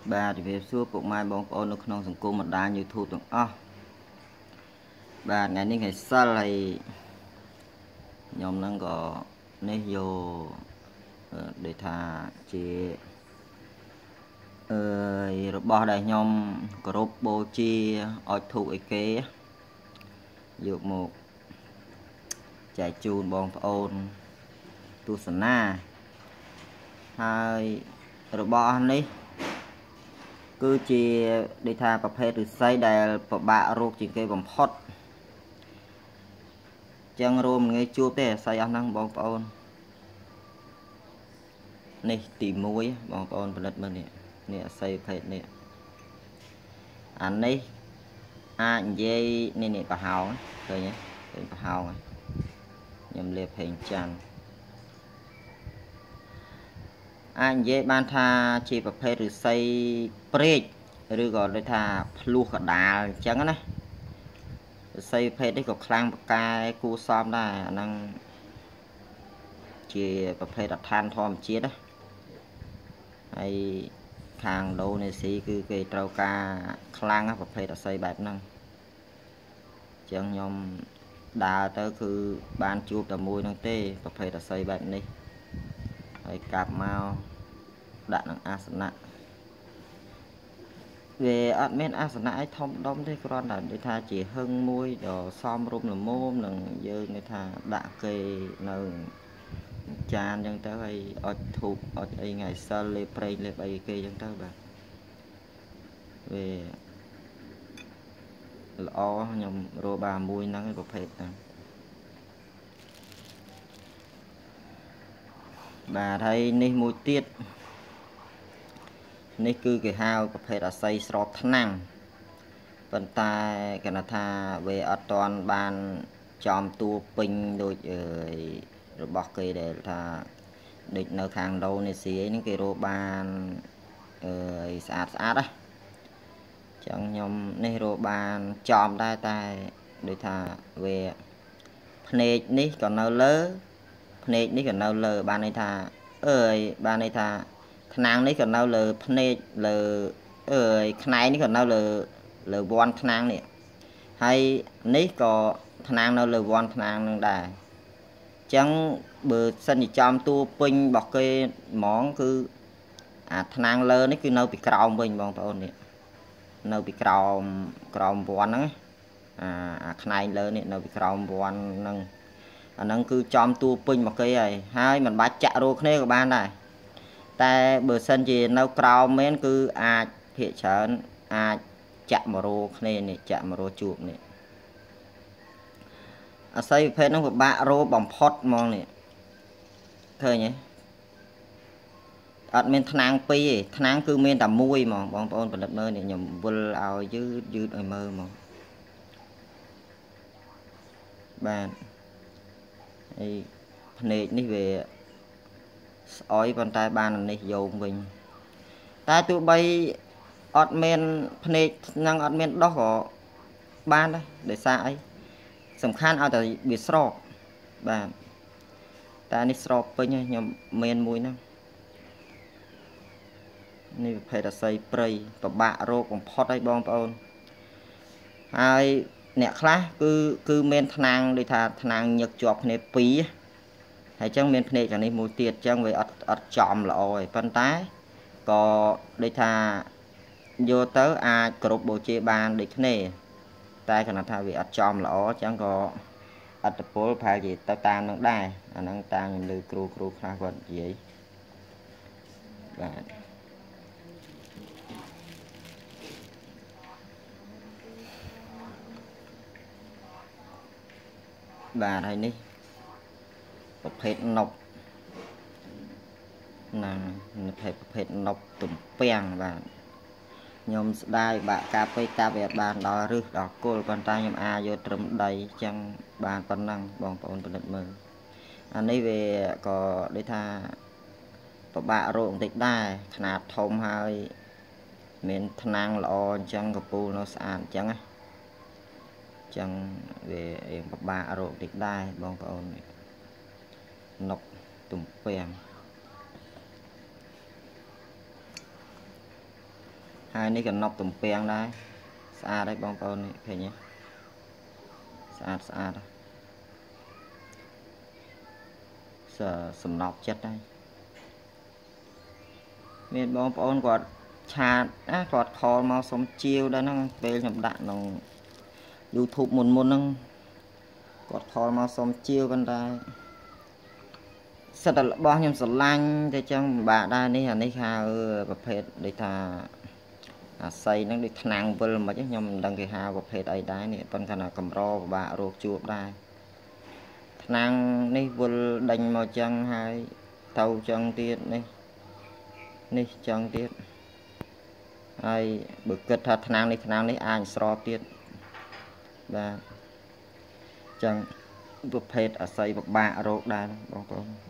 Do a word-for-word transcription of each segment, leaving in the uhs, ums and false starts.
បាទជំរាបសួរពុកម៉ែបងប្អូននៅក្នុងសង្គមបណ្ដាញ YouTube ទាំងអស់បាទថ្ងៃនេះថ្ងៃសិលហើយខ្ញុំនឹងក៏នេះយកដូចថាជាអឺរបស់ដែលខ្ញុំគោរពបូជាអុជធូបអីគេយកមកចែកជូនបងប្អូនទស្សនាហើយរបស់នេះគឺជាដូចថាប្រភេទឫស្សីដែលពិបាករកជាងគេបំផុតចឹងរួមងាយជួបទេឫស្សីអស់ហ្នឹងបងប្អូននេះទីមួយបងប្អូនផលិតមើលនេះនេះឫស្សីប្រភេទនេះអានេះអាចនិយាយនេះនេះប្រហោងឃើញទេឃើញប្រហោងខ្ញុំលាបប្រេងច័ន្ទអាចនិយាយបានថាជាប្រភេទឫស្សីព្រែកឬក៏ដូចថាភ្លោះកដាលអញ្ចឹងណាឫស្សីប្រភេទនេះក៏ខ្លាំងបកាយគួរសមដែរអាហ្នឹងជាប្រភេទអដ្ឋានធម្មជាតិណាហើយខាងឥណ្ឌូនេស៊ីគឺគេត្រូវការខ្លាំងប្រភេទឫស្សីបែបហ្នឹងអញ្ចឹងខ្ញុំដើរទៅគឺបានជួបតែមួយហ្នឹងទេប្រភេទឫស្សីបែបនេះហើយកាប់មកដាក់នឹងអាសនៈវាអត់មានអាសនៈអីធំដុំទេគ្រាន់តែដូចថាជាហឹងមួយដ៏សមរម្យល្មមនឹងយើងនេះថាដាក់គេនៅចានអញ្ចឹងទៅហើយអុជធូបអុជអីថ្ងៃសិលលេបប្រេងលេបអីគេអញ្ចឹងទៅបាទវាល្អខ្ញុំរកបានមួយហ្នឹងប្រភេទហ្នឹងបាទហើយនេះមួយទៀតនេះគឺគេហៅប្រភេទអាស័យស្របថ្នាំងប៉ុន្តែគេថាវាអត់ទាន់បានចំតួពេញដូចរបស់គេដែលថាដូចនៅខាងឥណ្ឌូនេស៊ីហ្នឹងគេរកបានអឺស្អាតស្អាតណាចឹងខ្ញុំនេះរកបានចំដែរតែដូចថាវាភ្នែកនេះក៏នៅលើភ្នែកនេះក៏នៅលើបានន័យថាអើយបានន័យថាថ្នាំងនេះក៏នៅលើភ្នែកលើអើយខ្នែងនេះក៏នៅលើលើវ័នថ្នាំងនេះហើយនេះក៏ថ្នាំងនៅលើវ័នថ្នាំងនឹងដែរអញ្ចឹងបើសិនជាចំតួពេញរបស់គេហ្មងគឺអាថ្នាំងលើនេះគឺនៅពីក្រោមវិញបងប្អូននេះនៅពីក្រោមក្រោមវ័នហ្នឹងអាអាខ្នែងលើនេះនៅពីក្រោមវ័នហ្នឹងអាហ្នឹងគឺចំតួពេញមកគេហើយហើយមិនបាច់ចាក់រោគ្នាក៏បានដែរតែបើសិនជានៅក្រោមមែនគឺអាចភាគច្រើនអាចចាក់មករោគ្នានេះចាក់មករោជួបនេះអាស័យប្រភេទហ្នឹងពិបាករោបំផុតហ្មងនេះឃើញទេអត់មានថ្នាំងពីរទេថ្នាំងគឺមានតែមួយហ្មងបងប្អូនផលិតមើលនេះខ្ញុំវិលឲ្យយឺតយឺតឲ្យមើលហ្មងបាទហើយភ្នែកនេះវាស្អុយប៉ុន្តែបាននេះយោងវិញតែទោះបីអត់មានភ្នែកហ្នឹងអត់មានដោះក៏បានដែរដោយសារអីសំខាន់ឲ្យតែវាស្រោបបាទតែនេះស្រោបពេញហើយខ្ញុំមានមួយហ្នឹងនេះប្រភេទអាស័យព្រៃពិបាករោគបំផុតហើយបងប្អូនហើយអ្នកខ្លះគឺគឺមានថ្នាំងដូចថាថ្នាំងញឹកជាប់គ្នាពីរហើយចឹងមានភ្នែកខាងនេះមួយទៀតចឹងវាអត់អត់ចំល្អទេប៉ុន្តែក៏ដូចថាយកទៅអាចគ្រប់បូជាបានដូចគ្នាតែគណៈថាវាអត់ចំល្អចឹងក៏អត្តពលប្រហែលជាទៅតាមនឹងដែរអាហ្នឹងតាមខ្ញុំលើគ្រូគ្រូខ្លះគាត់និយាយបាទបាទហើយនេះប្រភេទនប់ណាប្រភេទប្រភេទនប់ទំពាំងបាទខ្ញុំស្ដាយបាក់កាប់ពេកកាប់វាអត់បានដល់រឹសដល់គល់ប៉ុន្តែខ្ញុំអាចយកត្រឹមដីអញ្ចឹងបានប៉ុណ្ណឹងបងប្អូនពិនិត្យមើលអានេះវាក៏ដូចថាពិបាករកបន្តិចដែរຂະຫນាតធំហើយមានថ្នាំងល្អអញ្ចឹងកពូលនៅស្អាតអញ្ចឹងណាអញ្ចឹងវាពិបាករកបន្តិចដែរបងប្អូននប់ទំពាំង haiនេះក៏ណប់ទំពាំងដែរស្អាតហើយបងប្អូននេះឃើញទេស្អាតស្អាតសសំណប់ចិត្តហើយមានបងប្អូនគាត់ឆាតណាគាត់ខលមកសុំជាវដែរហ្នឹងពេលខ្ញុំដាក់ក្នុង YouTube មុនមុនហ្នឹងគាត់ខលមកសុំជាវប៉ុន្តែសិតតែរបស់ខ្ញុំស្រឡាញ់តែចឹងពិបាកដែរនេះអានេះហៅប្រភេទដូចថាអាស័យហ្នឹងដូចថ្នាំងវិលមិនខ្ញុំមិនដឹងគេហៅប្រភេទអីដែរនេះប៉ុន្តែថាកម្រពិបាករកជួបដែរថ្នាំងនេះវិលដេញមកចឹងហើយទៅចឹងទៀតនេះនេះចឹងទៀតហើយបើគិតថាថ្នាំងនេះថ្នាំងនេះអាចស្របទៀតបាទចឹងប្រភេទអាស័យពិបាករកដែរបងប្អូន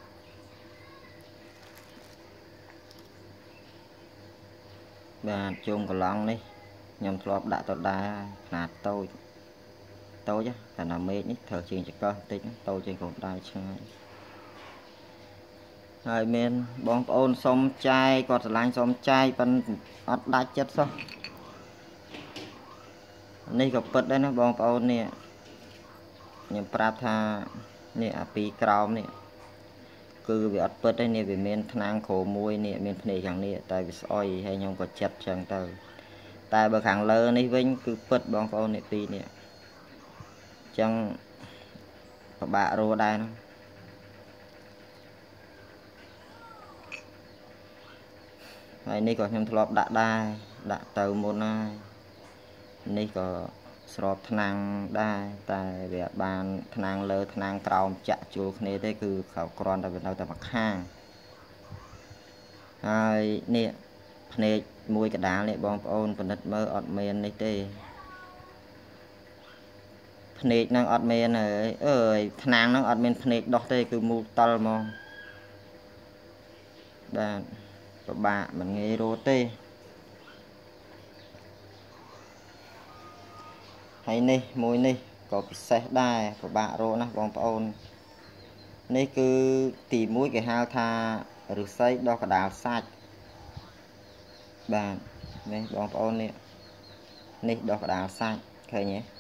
បាទជុំកន្លងនេះខ្ញុំធ្លាប់ដាក់ទៅដែរខ្នាតតូចតូចតែណាមេឃនេះត្រូវជាងចង្កឹះបន្តិចតូចជាងកូនដៃឆ្ងាយហើយមានបងប្អូនសុំចែកគាត់ឆ្លាញ់សុំចែកប៉ុន្តែអត់ដាច់ចិត្តសោះនេះក៏ពិតដែរណាបងប្អូននេះខ្ញុំប្រាប់ថានេះអាពីរក្រោមនេះគឺវាអត់ពិតទេនេះវាមានថ្នាំងគ្រូមួយនេះមានភ្នែកខាងនេះតែវាស្អុយហើយខ្ញុំក៏ចិត្តចឹងទៅតែបើខាងលើនេះវិញគឺពិតបងប្អូននេះពីរនេះចឹងពិបាករកដែរណាហើយនេះក៏ខ្ញុំធ្លាប់ដាក់ដែរដាក់ទៅមុនហើយនេះក៏ស្របថ្នាំងដែរតែវាបានថ្នាំងលើថ្នាំងក្រោមចាក់ជួលគ្នាទេគឺเขาគ្រាន់តែវានៅតែមួយខាងហើយនេះភ្នែកមួយកដាលនេះបងប្អូនពិនិត្យមើលអត់មាននេះទេភ្នែកហ្នឹងអត់មានអើយអើយថ្នាំងហ្នឹងអត់មានភ្នែកដោះទេគឺមូលតល់ហ្មងបាទពិបាកមិនងាយរត់ទេហើយនេះមួយនេះក៏ពិសេសដែរពិបាករកណាស់បងប្អូននេះគឺទីមួយគេហៅថាឫស្សីដោះកដាលសាច់បាទនេះបងប្អូននេះនេះដោះកដាលសាច់ឃើញទេ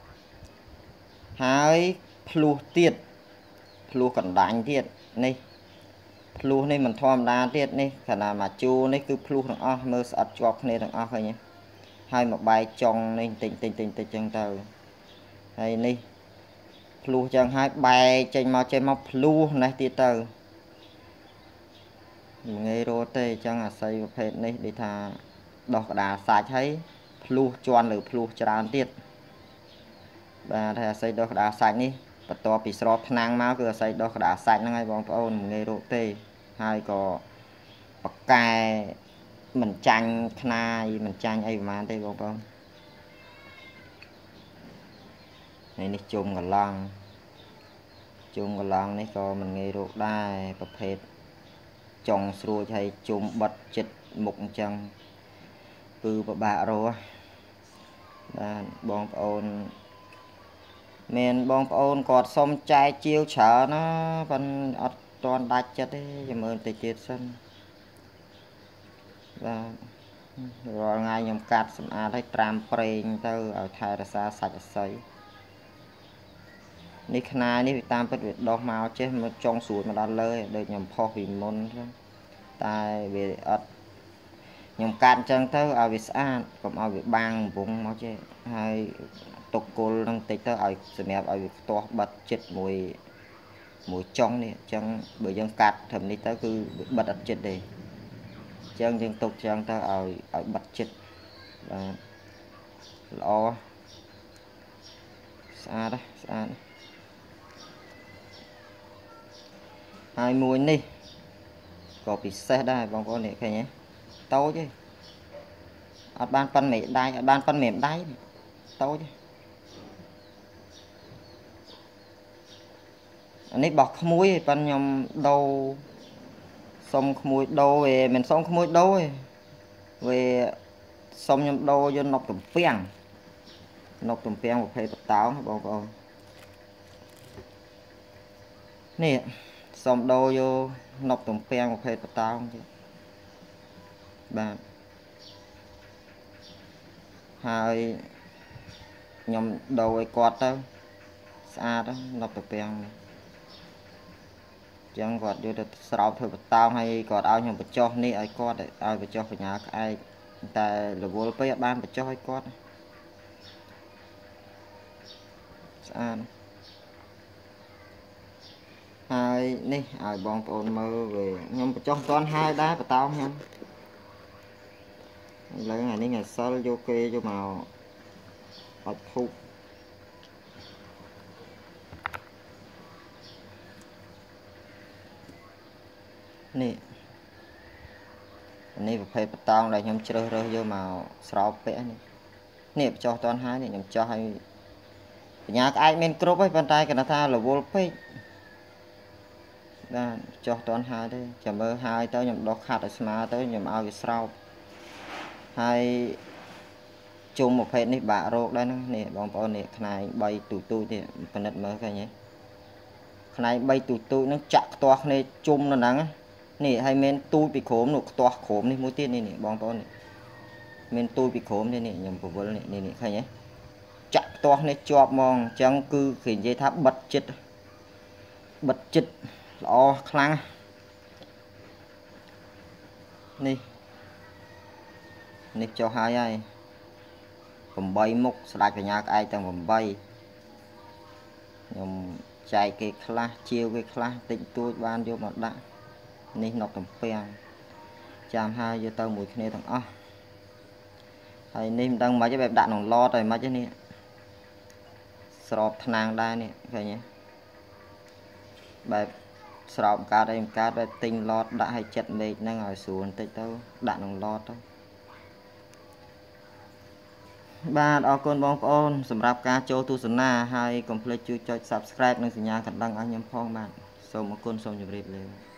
ហើយភ្លោះទៀតភ្លោះកណ្ដាញ់ទៀតនេះភ្លោះនេះមិនធម្មតាទៀតនេះខណៈមកជួរនេះគឺភ្លោះទាំងអស់មើលស្អិតជាប់គ្នាទាំងអស់ឃើញទេហើយមកបែកចុងនេះតិចតិចតិចតិចចឹងទៅហើយនេះភ្លោះចឹងហើយបែកចេញមកចេញមកភ្លោះនេះទៀតទៅមិនងាយរត់ទេចឹងអាស័យប្រភេទនេះដូចថាដោះកដាលសាច់ហើយភ្លោះជន់លើភ្លោះច្រើនទៀតបាទហើយអាស័យដោះកដាលសាច់នេះបន្ទាប់ពីស្របថ្នាំងមកគឺអាស័យដោះកដាលសាច់ហ្នឹងហើយបងប្អូនមិនងាយរត់ទេហើយក៏បកកែមិនចាញ់ខ្នាយមិនចាញ់អីប្រហែលទេបងប្អូនហើយនេះជុំកន្លងជុំកន្លងនេះក៏មិនងាយរកដែរប្រភេទចុងស្រួចហើយជុំបិទចិត្តមុខអញ្ចឹងគឺពិបាករកបាទបងប្អូនមានបងប្អូនគាត់សុំចែកជាវច្រើនណាប៉ុន្តែអត់ទាន់ដាច់ចិត្តទេចាំមើលតិចទៀតសិនបាទរាល់ថ្ងៃខ្ញុំកាត់សម្អាតឲ្យត្រាំប្រេងទៅឲ្យថែរក្សាសាច់អាស័យនេះខ្នាយនេះវាតាមពិតវាដោះមកចេះមកចុងស្រួចមកដល់លើដូចខ្ញុំផុសពីមុនតែវាអត់ខ្ញុំកាត់អញ្ចឹងទៅឲ្យវាស្អាតកុំឲ្យវាបាំងវងមកចេះហើយទុកគល់នឹងតិចទៅឲ្យសម្រាប់ឲ្យវាផ្ទាស់បិទចិត្តមួយមួយចុងនេះអញ្ចឹងបើយើងកាត់ត្រឹមនេះទៅគឺបិទអត់ចិត្តទេអញ្ចឹងយើងទុកចឹងទៅឲ្យឲ្យបិទចិត្តបាទល្អស្អាតស្អាតហើយមួយនេះក៏ពិសេសដែរបងប្អូននេះឃើញទេតូចទេអត់បានប៉ុនមេដៃអត់បានប៉ុនមេដៃតូចទេអានេះបោះក្មួយប៉ុនខ្ញុំដូរសុំក្មួយដូរវាមិនសុំក្មួយដូរទេវាសុំខ្ញុំដូរយកនប់ទំពាំងនប់ទំពាំងប្រភេទបតោងបងប្អូននេះសុំដូរយកនប់ទំពាំងប្រភេទបតោងទៀតបាទហើយខ្ញុំដូរឲ្យគាត់ទៅស្អាតនៅប្រពាំងនេះចឹងគាត់យកទៅស្រោបធ្វើបតោងហើយគាត់ឲ្យខ្ញុំបញ្ចុះនេះឲ្យគាត់ឲ្យបញ្ចុះបញ្ញាក្អែកតែរវល់ពេកអត់បានបញ្ចុះឲ្យគាត់ស្អាតហើយនេះឲ្យបងប្អូនមើលវាខ្ញុំបញ្ចុះមិនទាន់ហើយដែរបតោងខ្ញុំឥឡូវថ្ងៃនេះថ្ងៃសិលយកគេយកមកអត់ធូបនេះនេះប្រភេទបតោងដែលខ្ញុំជ្រើសរើសយកមកស្រោបពាក់នេះនេះបញ្ចុះតន់ហើយនេះខ្ញុំចោះឲ្យបញ្ញាក្អែកមានគ្រប់ហើយប៉ុន្តែគាត់ថារវល់ពេកបាទចោះតន់ហើយទេចាំមើលហើយទៅខ្ញុំដោះខាត់ឲ្យស្មើទៅខ្ញុំឲ្យវាស្រោបហើយជុំប្រភេទនេះបាក់រោគដែរហ្នឹងនេះបងប្អូននេះខ្នែងបីទូទូទៀតពិនិត្យមើលឃើញទេខ្នែងបីទូទូហ្នឹងចាក់ខ្ទាស់គ្នាជុំនៅហ្នឹងនេះហើយមានទូចពីក្រោមនោះខ្ទាស់ក្រោមនេះមួយទៀតនេះនេះបងប្អូននេះមានទូចពីក្រោមនេះនេះខ្ញុំពវល់នេះនេះនេះឃើញទេចាក់ខ្ទាស់នេះជាប់ហ្មងអញ្ចឹងគឺគេនិយាយថាបិទចិត្តបិទចិត្តល្អខ្លាំងនេះនេះចុះហើយហើយeightមុខស្ដាច់បញ្ញាក្អែកទាំងeightខ្ញុំចែកគេខ្លះជាវគេខ្លះតិចតួចបានយកមកដាក់នេះនកតំពាំងចាំហើយយកទៅមួយគ្នាទាំងអស់ហើយនេះមិនដឹងមិនទេបែបដាក់ក្នុងឡតហើយមិនទេនេះស្រោបថ្នាំងដែរនេះឃើញទេបែបស្រោបកាត់អីកាត់បែបទិញឡតដាក់ឲ្យចិត្តលេខហ្នឹងឲ្យស្រួលបន្តិចទៅដាក់ក្នុងឡតទៅបាទអរគុណបងប្អូនសម្រាប់ការចូលទស្សនាហើយកុំភ្លេចជួយចុច Subscribe និងសញ្ញាកណ្ដឹងឲ្យខ្ញុំផងបាទសូមអរគុណសូមជម្រាបលា